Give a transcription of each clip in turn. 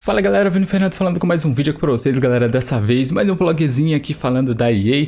Fala galera, Vini Fernando falando com mais um vídeo aqui pra vocês, galera. Dessa vez, mais um vlogzinho aqui falando da EA,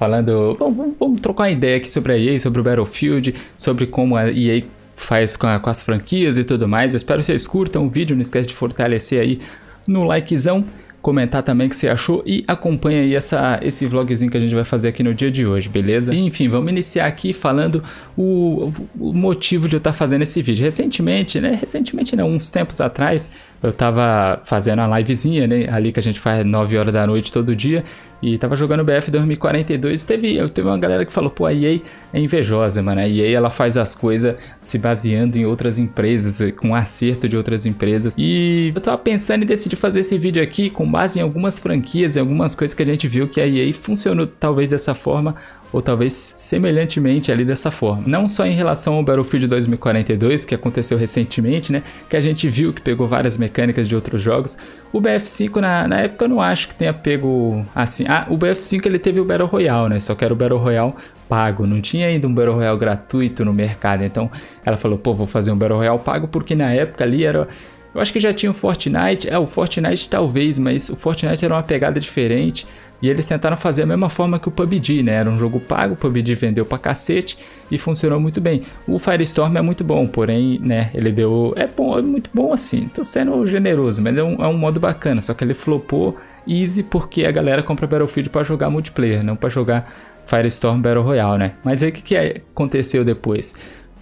vamos trocar uma ideia aqui sobre a EA, sobre o Battlefield, sobre como a EA faz com as franquias e tudo mais. Eu espero que vocês curtam o vídeo, não esquece de fortalecer aí no likezão, comentar também o que você achou e acompanha aí esse vlogzinho que a gente vai fazer aqui no dia de hoje, beleza? E, enfim, vamos iniciar aqui falando o motivo de eu estar fazendo esse vídeo. Recentemente não, uns tempos atrás, eu tava fazendo uma livezinha, né, ali que a gente faz 9 horas da noite todo dia, e tava jogando BF 2042, teve uma galera que falou, pô, a EA é invejosa, mano, a EA ela faz as coisas se baseando em outras empresas, com acerto de outras empresas, e eu tava pensando em decidir fazer esse vídeo aqui com base em algumas franquias e algumas coisas que a gente viu que a EA funcionou talvez dessa forma, ou talvez semelhantemente ali dessa forma. Não só em relação ao Battlefield 2042, que aconteceu recentemente, né, que a gente viu que pegou várias mecânicas de outros jogos. O BF5 na época eu não acho que tenha pego assim. O BF5 ele teve o Battle Royale, né, só que era o Battle Royale pago, não tinha ainda um Battle Royale gratuito no mercado. Então ela falou, pô, vou fazer um Battle Royale pago, porque na época ali era... Eu acho que já tinha o Fortnite, o Fortnite talvez, mas o Fortnite era uma pegada diferente. E eles tentaram fazer a mesma forma que o PUBG, né? Era um jogo pago, o PUBG vendeu pra cacete e funcionou muito bem. O Firestorm é muito bom, porém, né? Ele deu... É bom, é muito bom assim. Tô sendo generoso, mas é um modo bacana. Só que ele flopou easy porque a galera compra Battlefield pra jogar multiplayer, não pra jogar Firestorm Battle Royale, né? Mas aí o que aconteceu depois?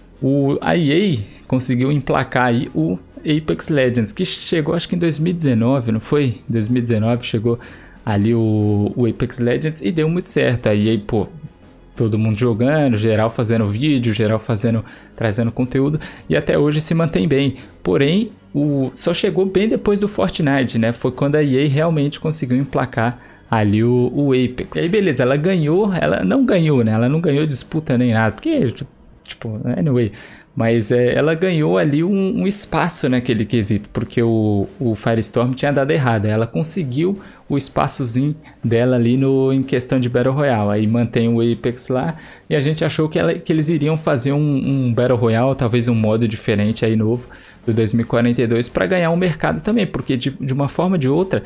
A EA conseguiu emplacar aí o Apex Legends, que chegou acho que em 2019, não foi? 2019 chegou ali o Apex Legends e deu muito certo. Aí, pô, todo mundo jogando, geral fazendo vídeo, geral trazendo conteúdo, e até hoje se mantém bem. Porém, só chegou bem depois do Fortnite, né? Foi quando a EA realmente conseguiu emplacar ali o Apex. E aí, beleza, ela não ganhou, né? Ela não ganhou disputa nem nada, porque, tipo, anyway... Mas ela ganhou ali um espaço naquele quesito, porque o Firestorm tinha dado errado. Ela conseguiu o espaçozinho dela ali em questão de Battle Royale. Aí mantém o Apex lá e a gente achou que eles iriam fazer um Battle Royale, talvez um modo diferente aí novo do 2042 para ganhar um mercado também, porque de uma forma ou de outra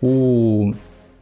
o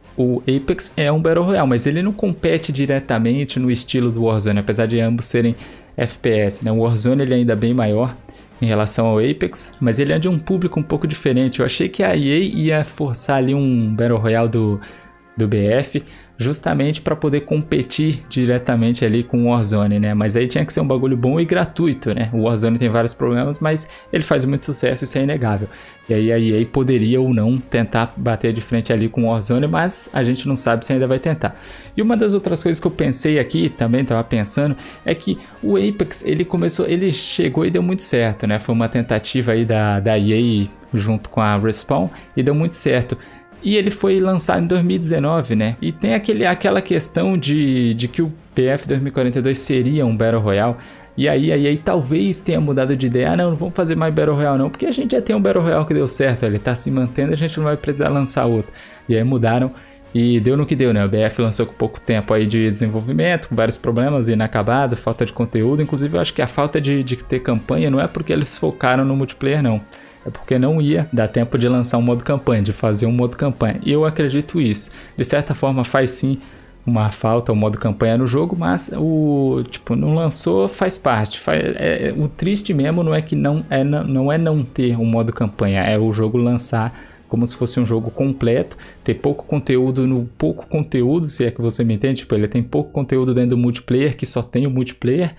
Apex é um Battle Royale, mas ele não compete diretamente no estilo do Warzone, apesar de ambos serem FPS, né? O Warzone ele é ainda bem maior em relação ao Apex, mas ele é de um público um pouco diferente. Eu achei que a EA ia forçar ali um Battle Royale do BF, justamente para poder competir diretamente ali com o Warzone, né? Mas aí tinha que ser um bagulho bom e gratuito, né? O Warzone tem vários problemas, mas ele faz muito sucesso, isso é inegável. E aí a EA poderia ou não tentar bater de frente ali com o Warzone, mas a gente não sabe se ainda vai tentar. E uma das outras coisas que eu pensei aqui, também estava pensando, é que o Apex, ele chegou e deu muito certo, né? Foi uma tentativa aí da EA junto com a Respawn e deu muito certo. E ele foi lançado em 2019, né? E tem aquela questão de que o BF 2042 seria um Battle Royale. E aí talvez tenha mudado de ideia. Não vamos fazer mais Battle Royale não, porque a gente já tem um Battle Royale que deu certo. Ele tá se mantendo, a gente não vai precisar lançar outro. E aí mudaram e deu no que deu, né? O BF lançou com pouco tempo aí de desenvolvimento, com vários problemas, inacabado, falta de conteúdo. Inclusive eu acho que a falta de ter campanha não é porque eles focaram no multiplayer, não. É porque não ia dar tempo de lançar um modo campanha, de fazer um modo campanha. E eu acredito isso. De certa forma faz sim uma falta o modo campanha no jogo, mas não lançou, faz parte. O triste mesmo não é que não ter um modo campanha, é o jogo lançar como se fosse um jogo completo, ter pouco conteúdo, se é que você me entende, tipo, ele tem pouco conteúdo dentro do multiplayer, que só tem o multiplayer,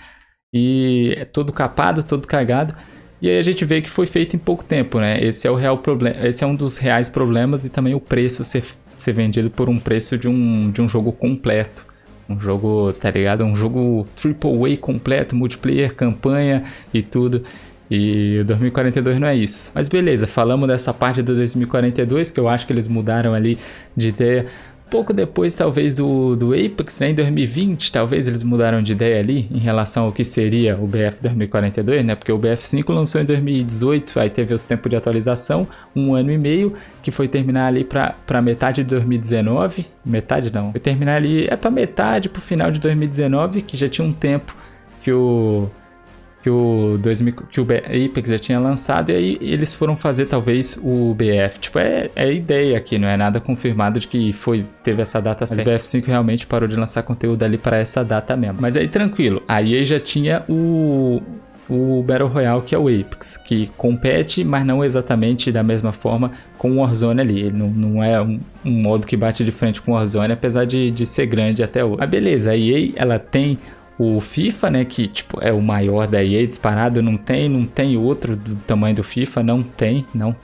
e é todo capado, todo cagado. E aí a gente vê que foi feito em pouco tempo, né? Esse é o real problema, esse é um dos reais problemas, e também o preço ser vendido por um preço de um jogo completo. Um jogo, tá ligado? Um jogo AAA completo, multiplayer, campanha e tudo. E o 2042 não é isso. Mas beleza, falamos dessa parte do 2042, que eu acho que eles mudaram ali de ideia pouco depois, talvez, do Apex, né? Em 2020, talvez eles mudaram de ideia ali em relação ao que seria o BF 2042, né? Porque o BF5 lançou em 2018, aí teve os tempos de atualização, 1 ano e meio, que foi terminar ali pra metade de 2019. Metade não, foi terminar ali, pra metade, pro final de 2019, que já tinha um tempo que o que o Apex já tinha lançado, e aí eles foram fazer talvez o BF. Tipo, é ideia aqui, não é nada confirmado de que teve essa data certa. Mas o BF5 realmente parou de lançar conteúdo ali para essa data mesmo. Mas aí tranquilo, a EA já tinha o Battle Royale, que é o Apex, que compete, mas não exatamente da mesma forma com o Warzone ali. Ele não é um modo que bate de frente com o Warzone, apesar de ser grande até hoje. Mas beleza, a EA, ela tem o FIFA, né, que tipo é o maior da EA disparado, não tem outro do tamanho do FIFA, não tem.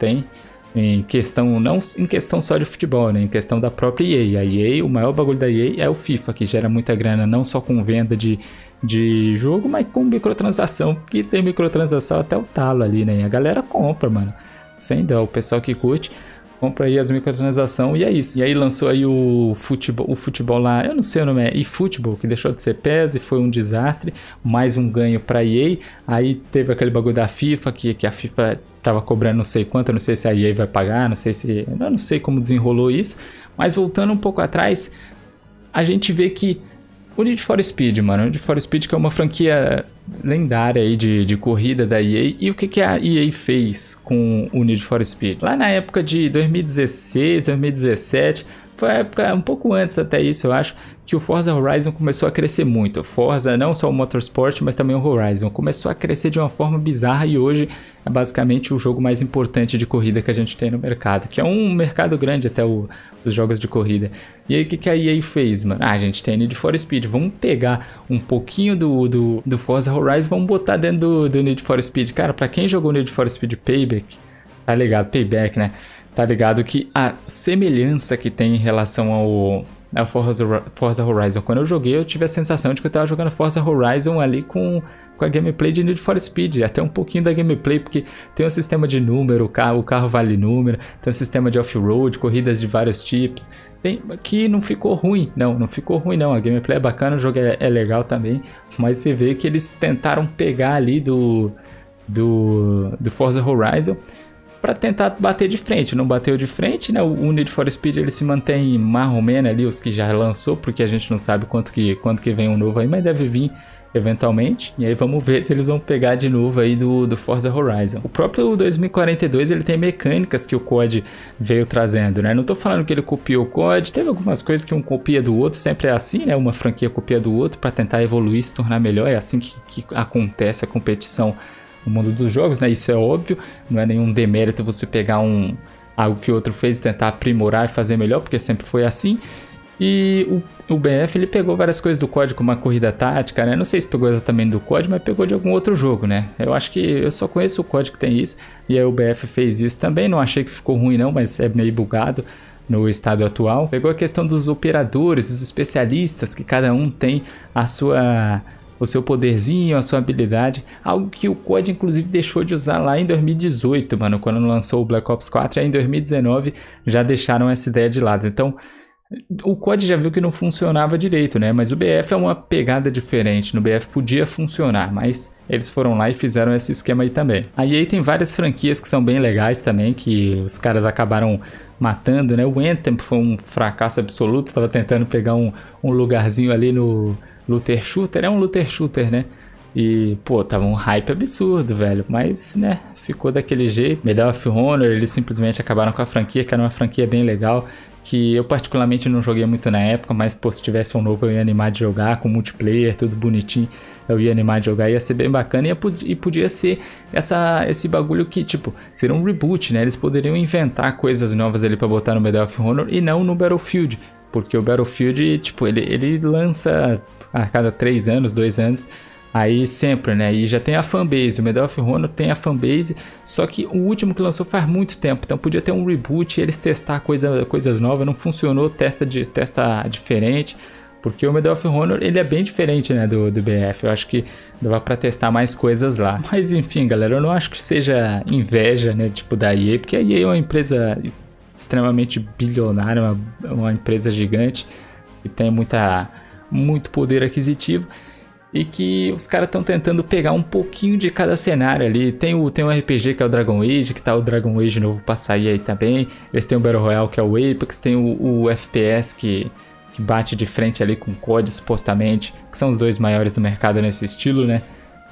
Em questão só de futebol, né, em questão da própria EA. A EA, o maior bagulho da EA é o FIFA, que gera muita grana, não só com venda de jogo, mas com microtransação, porque tem microtransação até o talo ali, né, e a galera compra, mano, sem dó, o pessoal que curte compra aí as microtransações e é isso. E aí lançou aí o futebol lá, eu não sei o nome, é eFootball, que deixou de ser PES e foi um desastre, mais um ganho pra EA. Aí teve aquele bagulho da FIFA, que a FIFA tava cobrando não sei quanto, eu não sei se a EA vai pagar, eu não sei como desenrolou isso. Mas voltando um pouco atrás, a gente vê que o Need for Speed, mano, o Need for Speed que é uma franquia lendária aí de corrida da EA. E o que a EA fez com o Need for Speed? Lá na época de 2016, 2017, foi a época um pouco antes até isso, eu acho, que o Forza Horizon começou a crescer muito. Forza, não só o Motorsport, mas também o Horizon, começou a crescer de uma forma bizarra e hoje é basicamente o jogo mais importante de corrida que a gente tem no mercado, que é um mercado grande até os jogos de corrida. E aí o que a EA fez, mano? A gente tem Need for Speed, vamos pegar um pouquinho do Forza Horizon, vamos botar dentro do Need for Speed. Cara, pra quem jogou Need for Speed Payback, tá ligado? Payback, né? Tá ligado que a semelhança que tem em relação ao Forza Horizon. Quando eu joguei, eu tive a sensação de que eu tava jogando Forza Horizon ali com a gameplay de Need for Speed, até um pouquinho da gameplay, porque tem um sistema de número, o carro vale número, tem um sistema de off-road, corridas de vários tipos, que não ficou ruim, não ficou ruim não, a gameplay é bacana, o jogo é legal também, mas você vê que eles tentaram pegar ali do Forza Horizon para tentar bater de frente, não bateu de frente, né? O Need for Speed ele se mantém mais ou menos ali, os que já lançou, porque a gente não sabe quanto que vem um novo aí, mas deve vir eventualmente, e aí vamos ver se eles vão pegar de novo aí do Forza Horizon. O próprio 2042 ele tem mecânicas que o COD veio trazendo, né? Não tô falando que ele copiou o COD, teve algumas coisas que um copia do outro, sempre é assim, né? Uma franquia copia do outro para tentar evoluir, se tornar melhor, é assim que acontece a competição no mundo dos jogos, né? Isso é óbvio, não é nenhum demérito você pegar algo que o outro fez e tentar aprimorar e fazer melhor, porque sempre foi assim. E o BF ele pegou várias coisas do COD, como a corrida tática, né? Não sei se pegou exatamente do COD, mas pegou de algum outro jogo, né? Eu acho que eu só conheço o COD que tem isso, e aí o BF fez isso também, não achei que ficou ruim não, mas é meio bugado no estado atual. Pegou a questão dos operadores, dos especialistas, que cada um tem o seu poderzinho, a sua habilidade, algo que o COD inclusive deixou de usar lá em 2018, mano, quando lançou o Black Ops 4, e aí em 2019 já deixaram essa ideia de lado. Então, o COD já viu que não funcionava direito, né? Mas o BF é uma pegada diferente. No BF podia funcionar, mas eles foram lá e fizeram esse esquema aí também. A EA tem várias franquias que são bem legais também, que os caras acabaram matando, né? O Anthem foi um fracasso absoluto, tava tentando pegar um lugarzinho ali no looter shooter, é um looter shooter, né? E, pô, tava um hype absurdo, velho. Mas, né, ficou daquele jeito. Medal of Honor, eles simplesmente acabaram com a franquia, que era uma franquia bem legal, que eu particularmente não joguei muito na época, mas, pô, se tivesse um novo eu ia animar de jogar, com multiplayer, tudo bonitinho, eu ia animar de jogar, ia ser bem bacana, e podia ser esse bagulho que, tipo, seria um reboot, né? Eles poderiam inventar coisas novas ali pra botar no Medal of Honor e não no Battlefield, porque o Battlefield, tipo, ele lança a cada 3 anos, 2 anos, aí sempre, né? E já tem a fanbase, o Medal of Honor tem a fanbase, só que o último que lançou faz muito tempo, então podia ter um reboot e eles testar coisas novas, não funcionou, testa diferente, porque o Medal of Honor ele é bem diferente, né, do BF, eu acho que dava pra testar mais coisas lá. Mas enfim, galera, eu não acho que seja inveja, né, tipo da EA, porque a EA é uma empresa extremamente bilionária, uma empresa gigante, que tem muito poder aquisitivo, e que os caras estão tentando pegar um pouquinho de cada cenário ali. Tem um RPG que é o Dragon Age, que tá o Dragon Age novo pra sair aí também. Eles têm o Battle Royale que é o Apex, tem o FPS que bate de frente ali com o COD supostamente, que são os dois maiores do mercado nesse estilo, né?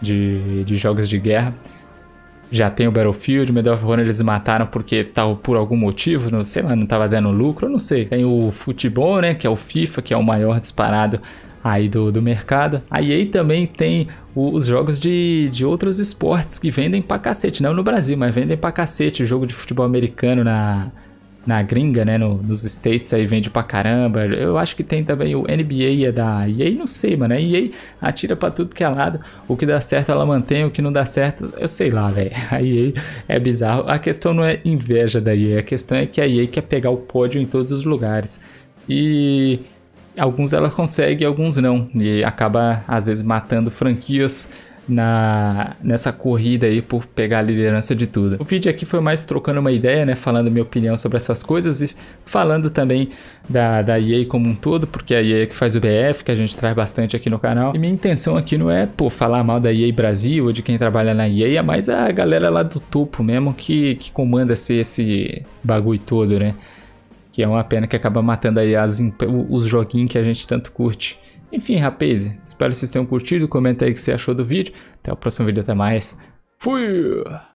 de jogos de guerra. Já tem o Battlefield, o Medal of Honor eles mataram porque tal por algum motivo, não sei lá, não tava dando lucro, eu não sei. Tem o futebol, né, que é o FIFA, que é o maior disparado aí do mercado. A EA também tem os jogos de outros esportes que vendem pra cacete, não no Brasil, mas vendem pra cacete. O jogo de futebol americano na gringa, né, nos States aí vende pra caramba. Eu acho que tem também o NBA da EA, não sei, mano. A EA atira pra tudo que é lado. O que dá certo ela mantém, o que não dá certo, eu sei lá, velho. A EA é bizarro. A questão não é inveja da EA, a questão é que a EA quer pegar o pódio em todos os lugares. E alguns ela consegue, alguns não. E acaba, às vezes, matando franquias nessa corrida aí por pegar a liderança de tudo. O vídeo aqui foi mais trocando uma ideia, né, falando minha opinião sobre essas coisas e falando também da EA como um todo, porque a EA é que faz o BF, que a gente traz bastante aqui no canal. E minha intenção aqui não é, pô, falar mal da EA Brasil ou de quem trabalha na EA, é mais a galera lá do topo mesmo que comanda esse bagulho todo, né? Que é uma pena que acaba matando aí os joguinhos que a gente tanto curte. Enfim, rapaz, espero que vocês tenham curtido. Comenta aí o que você achou do vídeo. Até o próximo vídeo, até mais. Fui!